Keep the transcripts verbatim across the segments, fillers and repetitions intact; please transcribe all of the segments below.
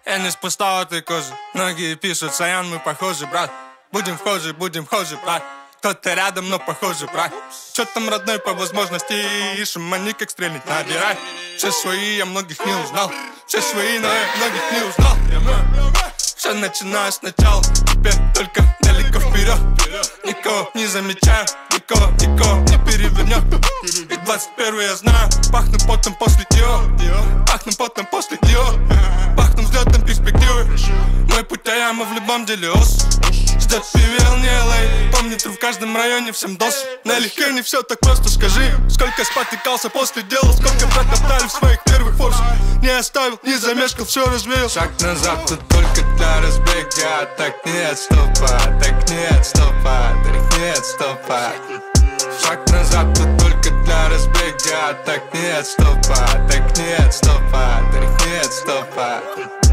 Я не с пустоватой кожи. Многие пишут, Саян, мы похожи, брат. Будем вхожи, будем вхожи, брат. Кто-то рядом, но похожи, брат. Чё там, родной, по возможности? Ишь, они как стрельнуть набирай. Все свои, я многих не узнал. Все свои, но я многих не узнал. Все начинаю сначала, теперь только далеко вперед. Никого не замечаю, никого, никого не перевернет. И двадцать первый я знаю, пахну потом после Дио. Пахну потом после Дио. Пахну взлетом перспективы. Мой путь, а яма в любом деле ос. Ждет пивел, не эл эй. Помнит в каждом районе всем дос. Налегке не все так просто, скажи. Сколько спотыкался после дела, сколько протоптали в своих первых форсах. Не оставил, не замешкал, все развеял. Шаг назад, тут только для разбега. Так не отступай, так не отступай, так не отступай. Шаг назад, тут только для разбега. Так не отступай, так не отступай, так не отступай.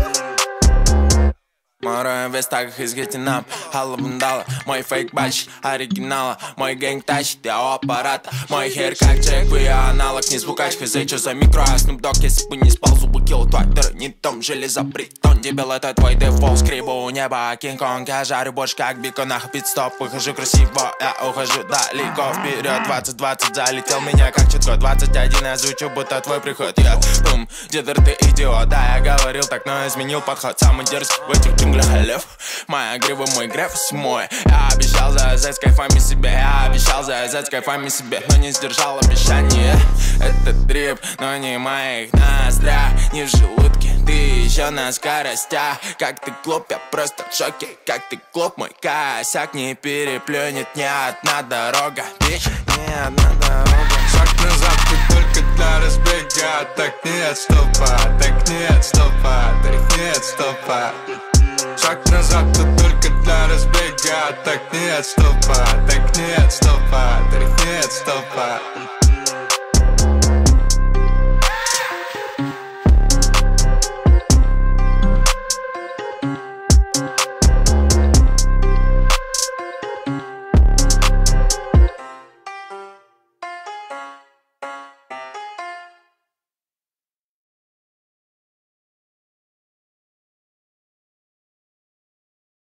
Мой район весь тагах из Гетинам. Алла Бундала, мой фейк бачит оригинала. Мой гэнг тащит я аппарата. Мой хер как Джек, вы аналог. Не звукач, хз, что за микро, а Snoop Dogg, если бы не спал, зубы килл твой дыр. Не том железобретон, дебил, это твой дефолт. Скребу у неба, Кинг-Конг, я жарю больше как биконах. Пит-стоп, выхожу красиво, я ухожу далеко вперед. Двадцать двадцать залетел меня как четко. Двадцать один я звучу, будто твой приход. Я бум, дедер, ты идиот. Да, я говорил так, но изменил подход. Самый дерзкий в этих джунглях лев. Моя грива, мой греф мой. Я обещал завязать с кайфами себе. Я обещал завязать с кайфами себе, но не сдержал обещание. Это дрип, но не моих ноздря. Не в желудке, ты еще на скоростях. Как ты глуп, я просто в шоке. Как ты глуп, мой косяк не переплюнет ни одна дорога. Бич, ни одна дорога. Шаг назад, ты только для разбега. Так не отступай, так не отступай, так не отступай. Шаг назад, тут только для разбега. Так не отступай, так не отступай, так не отступай.